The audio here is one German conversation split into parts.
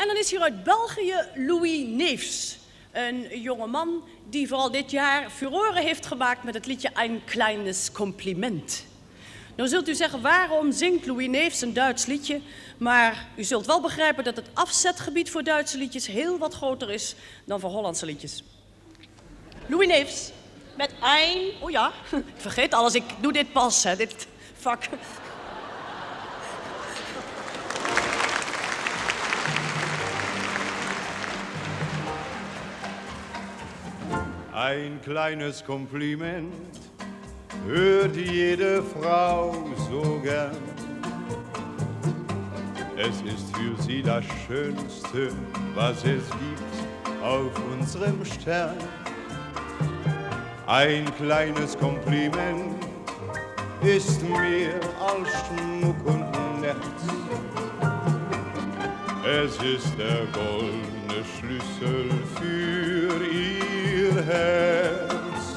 En dan is hier uit België Louis Neefs. Een jongeman die vooral dit jaar furoren heeft gemaakt met het liedje Ein kleines Compliment. Nou zult u zeggen, waarom zingt Louis Neefs een Duits liedje? Maar u zult wel begrijpen dat het afzetgebied voor Duitse liedjes heel wat groter is dan voor Hollandse liedjes. Louis Neefs met Ein... Oh ja, ik vergeet alles, ik doe dit pas, hè, dit vak. Ein kleines Kompliment hört jede Frau so gern. Es ist für sie das Schönste, was es gibt auf unserem Stern. Ein kleines Kompliment ist mehr als Schmuck und Nerz. Es ist der goldene Schlüssel für ihr Herz.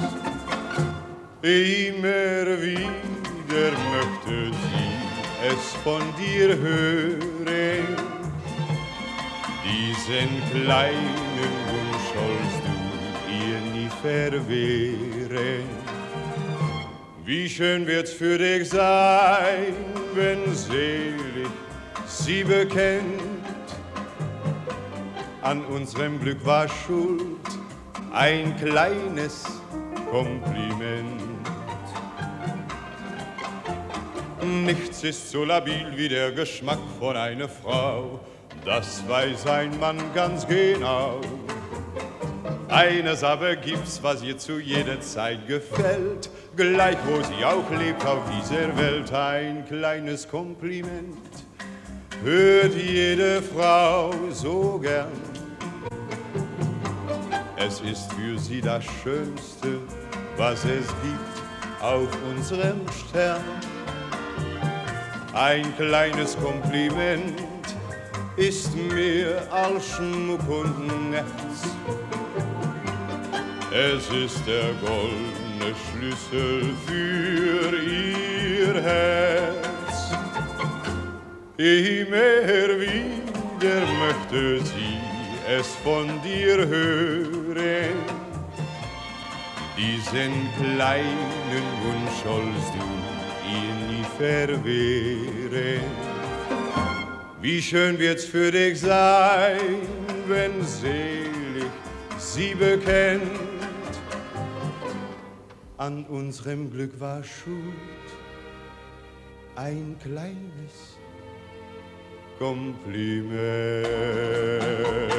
Immer wieder möchte sie es von dir hören. Diesen kleinen Wunsch sollst du ihr nie verwehren. Wie schön wird's für dich sein, wenn selig sie bekennt. An unserem Glück war schuld ein kleines Kompliment. Nichts ist so labil wie der Geschmack von einer Frau, das weiß ein Mann ganz genau. Eines aber gibt's, was ihr zu jeder Zeit gefällt, gleich wo sie auch lebt auf dieser Welt, ein kleines Kompliment hört jede Frau so gern. Es ist für sie das Schönste, was es gibt auf unserem Stern. Ein kleines Kompliment ist mehr als Schmuck und Nerz. Es ist der goldene Schlüssel für ihr Herz. Immer wieder möchte sie es von dir hören. Diesen kleinen Wunsch sollst du ihr nie verwehren. Wie schön wird's für dich sein, wenn selig sie bekennt. An unserem Glück war schuld ein kleines Kompliment.